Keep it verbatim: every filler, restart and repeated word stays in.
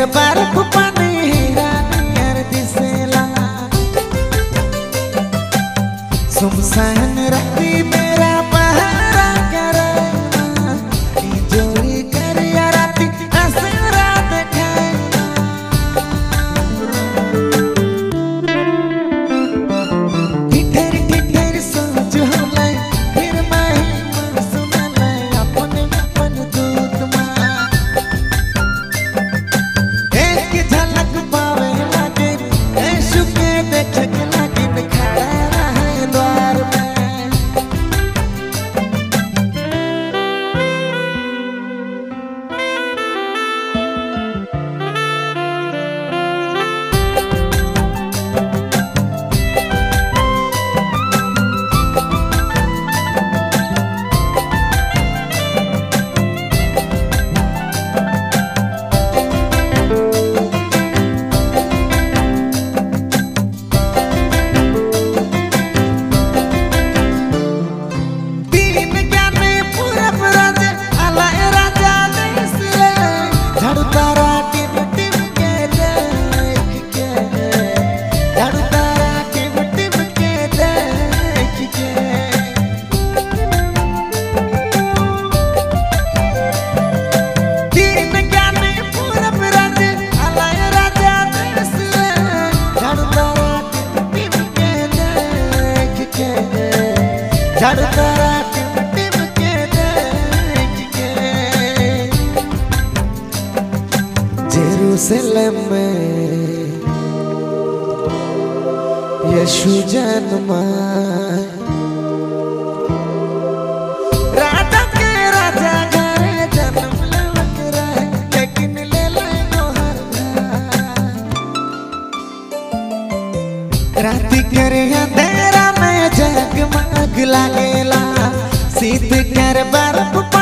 कर बर्फ पानी हिरानियर दिसेला सुमसान राती मेरा पहरा करे जोड़ी कर या राती असरा देखाए ठिठर ठिठर सोच होले फिर मैं मन सुनले अपने अपन दूत मां एक झलक पावे लागे ऐशु के देख के लागिन खड़ा रहे द्वार में जेरूसलम में यीशु जन्मा राजा के राजा घरे जन्म लेवक रहे लेकिन ले ले राती करे अंधेरा में जगमग लागेला शीत कर बर्फ